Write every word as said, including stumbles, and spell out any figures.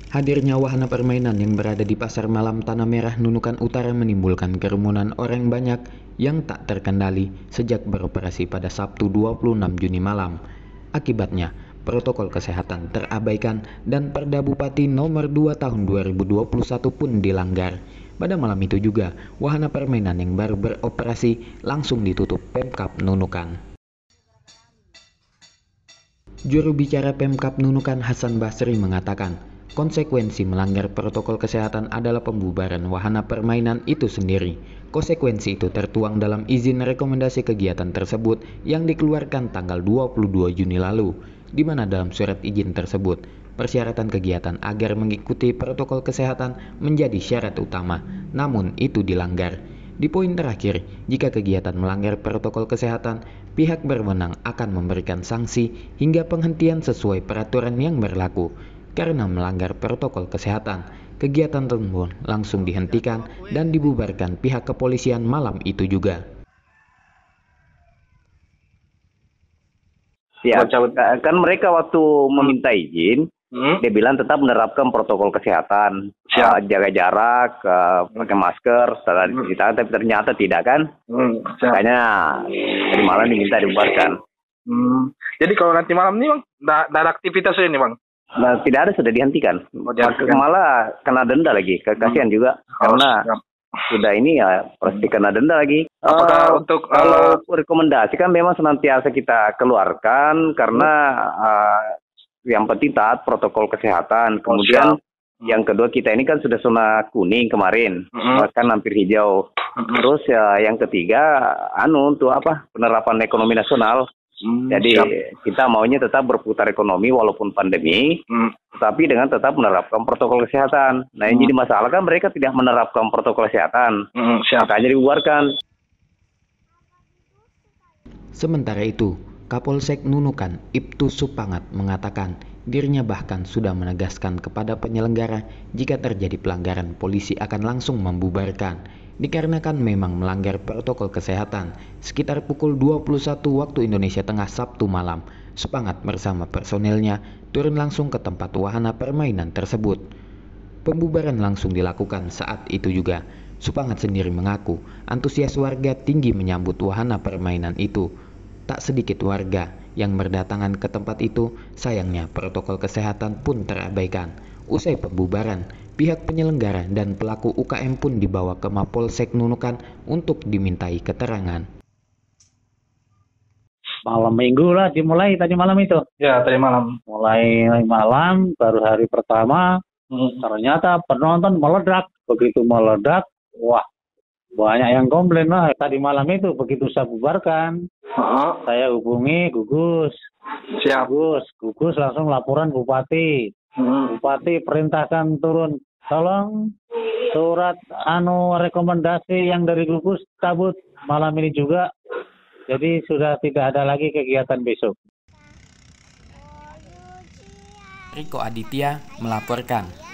Hadirnya wahana permainan yang berada di Pasar Malam Tanah Merah Nunukan Utara menimbulkan kerumunan orang banyak yang tak terkendali sejak beroperasi pada Sabtu dua puluh enam Juni malam. Akibatnya, protokol kesehatan terabaikan dan Perda Bupati nomor dua tahun dua ribu dua puluh satu pun dilanggar. Pada malam itu juga, wahana permainan yang baru beroperasi langsung ditutup Pemkab Nunukan. Juru bicara Pemkab Nunukan Hasan Basri mengatakan, konsekuensi melanggar protokol kesehatan adalah pembubaran wahana permainan itu sendiri. Konsekuensi itu tertuang dalam izin rekomendasi kegiatan tersebut yang dikeluarkan tanggal dua puluh dua Juni lalu, di mana dalam surat izin tersebut, persyaratan kegiatan agar mengikuti protokol kesehatan menjadi syarat utama, namun itu dilanggar. Di poin terakhir, jika kegiatan melanggar protokol kesehatan, pihak berwenang akan memberikan sanksi hingga penghentian sesuai peraturan yang berlaku. Karena melanggar protokol kesehatan, kegiatan tersebut langsung dihentikan dan dibubarkan pihak kepolisian malam itu juga. Ya, kan mereka waktu meminta izin, hmm? dia bilang tetap menerapkan protokol kesehatan, uh, jaga jarak, uh, pakai masker, setelah hmm. kita, tapi ternyata tidak kan, hmm. makanya tadi malam diminta dibubarkan. Hmm. Jadi kalau nanti malam ini bang, tidak ada aktivitas ini bang? Nah, tidak ada, sudah dihentikan. Oh, malah kena denda lagi, kasihan hmm. juga, oh, karena siap. Sudah ini ya pasti kena denda lagi. Apakah uh, untuk uh, kalau rekomendasi kan memang senantiasa kita keluarkan karena uh, yang penting taat protokol kesehatan. Kemudian oh, yang kedua kita ini kan sudah zona kuning kemarin, uh-huh. kan hampir hijau. Uh-huh. Terus ya yang ketiga anu untuk apa penerapan ekonomi nasional. Hmm, Jadi siap. Kita maunya tetap berputar ekonomi walaupun pandemi, hmm. tetapi dengan tetap menerapkan protokol kesehatan. Nah yang hmm. jadi masalah kan mereka tidak menerapkan protokol kesehatan, hmm, makanya dibubarkan. Sementara itu, Kapolsek Nunukan Ibtu Supangat mengatakan dirinya bahkan sudah menegaskan kepada penyelenggara jika terjadi pelanggaran polisi akan langsung membubarkan. Dikarenakan memang melanggar protokol kesehatan, sekitar pukul dua puluh satu waktu Indonesia Tengah Sabtu malam, Supangat bersama personelnya turun langsung ke tempat wahana permainan tersebut. Pembubaran langsung dilakukan saat itu juga. Supangat sendiri mengaku antusias warga tinggi menyambut wahana permainan itu. Tak sedikit warga yang berdatangan ke tempat itu, sayangnya protokol kesehatan pun terabaikan. Usai pembubaran, pihak penyelenggara dan pelaku U K M pun dibawa ke Mapolsek Nunukan untuk dimintai keterangan. Malam minggu lah dimulai tadi malam itu. Ya, tadi malam. Mulai malam, baru hari pertama, hmm. ternyata penonton meledak. Begitu meledak, wah banyak yang komplain lah. Tadi malam itu begitu saya bubarkan, uh-huh. saya hubungi Gugus. Siap. Gugus, Gugus langsung laporan Bupati. Hmm. Bupati perintahkan turun, tolong surat anu rekomendasi yang dari Gugus cabut malam ini juga. Jadi sudah tidak ada lagi kegiatan besok. Riko Aditya melaporkan.